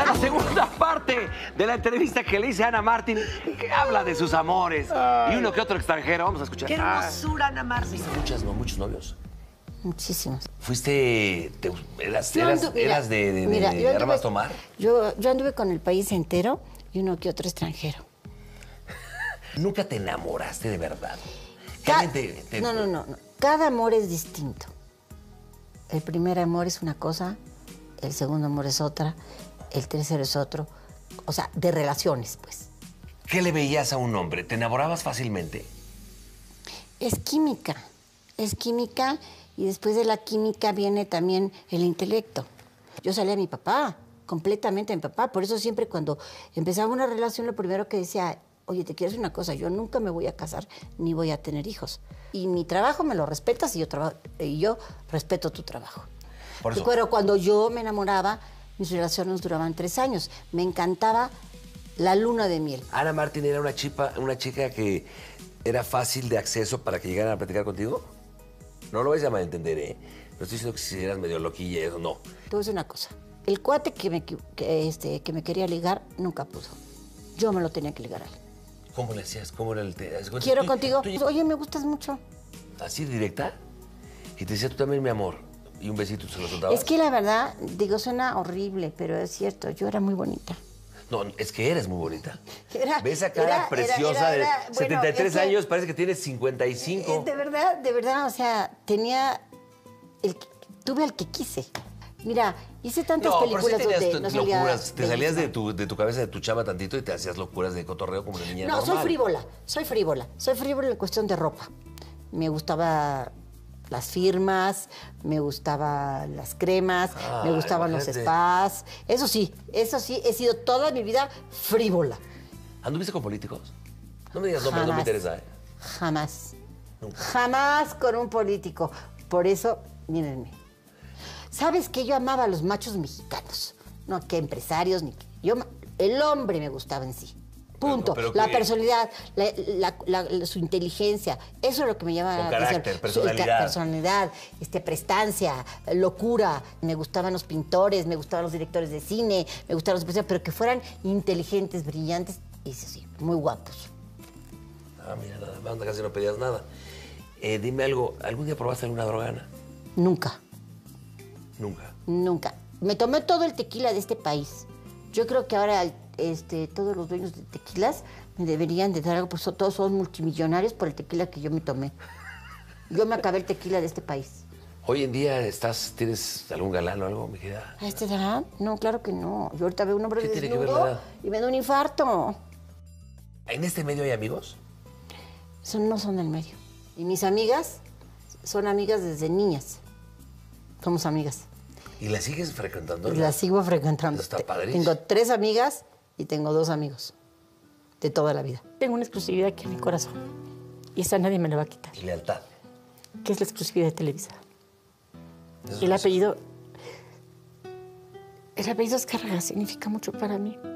a la segunda parte de la entrevista que le hice a Ana Martín, que habla de sus amores y uno que otro extranjero. Vamos a escuchar. ¡Qué hermosura, Ana Martín! Muchos novios. Muchísimos. ¿Eras de armas tomar? Yo anduve con el país entero y uno que otro extranjero. ¿Nunca te enamoraste de verdad? No. Cada amor es distinto. El primer amor es una cosa, el segundo amor es otra, el tercero es otro. O sea, de relaciones, pues. ¿Qué le veías a un hombre? ¿Te enamorabas fácilmente? Es química y después de la química viene también el intelecto. Yo salí a mi papá, completamente a mi papá. Por eso siempre cuando empezaba una relación lo primero que decía, oye, te quiero decir una cosa, yo nunca me voy a casar ni voy a tener hijos. Y mi trabajo me lo respetas y yo respeto tu trabajo. Pero cuando yo me enamoraba, mis relaciones duraban 3 años. Me encantaba la luna de miel. ¿Ana Martín era una chica que era fácil de acceso para que llegaran a platicar contigo? No lo vais a malentender, ¿eh? No estoy diciendo que si eras medio loquilla y eso, no. Te voy a decir una cosa. El cuate que me quería ligar nunca pudo. Yo me lo tenía que ligar a él. ¿Cómo le hacías? ¿Cómo era el Quiero contigo. Oye, me gustas mucho. ¿Así directa? Y te decía, tú también, mi amor. Y un besito se lo soltabas. Es que la verdad, digo, suena horrible, pero es cierto. Yo era muy bonita. No, es que eres muy bonita. ¿Ves esa cara preciosa de 73 años? Parece que tienes 55. De verdad, o sea, tuve al que quise. Mira, hice tantas películas donde no locuras. Te salías de tu cabeza, de tu chava tantito y te hacías locuras de cotorreo como una niña normal. No, soy frívola en cuestión de ropa. Me gustaba las firmas, me gustaban las cremas, me gustaban los spas. Eso sí, he sido toda mi vida frívola. ¿Anduviste con políticos? No me digas nombres, no me interesa, ¿eh? Jamás. Nunca. Jamás con un político. Por eso, mírenme. ¿Sabes qué? Yo amaba a los machos mexicanos. No que empresarios, el hombre me gustaba en sí. Punto. La personalidad, su inteligencia, eso es lo que me llama la atención. Carácter, personalidad. Personalidad, prestancia, locura. Me gustaban los pintores, me gustaban los directores de cine, me gustaban los empresarios, pero que fueran inteligentes, brillantes y sí, muy guapos. Ah, mira, nada más, casi no pedías nada. Dime algo, ¿algún día probaste alguna droga, Ana? Nunca. Nunca. Me tomé todo el tequila de este país. Yo creo que ahora todos los dueños de tequilas me deberían de dar algo, pues todos son multimillonarios por el tequila que yo me tomé. Yo me acabé el tequila de este país. ¿Hoy en día tienes algún galán o algo, mi querida? ¿A esta edad? No, claro que no. Yo ahorita veo un hombre ¿Qué tiene que ver la desnudo edad? y me da un infarto. ¿En este medio hay amigos? No son del medio. Y mis amigas son amigas desde niñas. Somos amigas. ¿Y la sigues frecuentando? La sigo frecuentando. Está padrísimo. Tengo 3 amigas y tengo 2 amigos de toda la vida. Tengo una exclusividad aquí en mi corazón y esa nadie me la va a quitar. ¿Y lealtad? ¿Qué es la exclusividad de Televisa? Eso El apellido Azcárraga significa mucho para mí.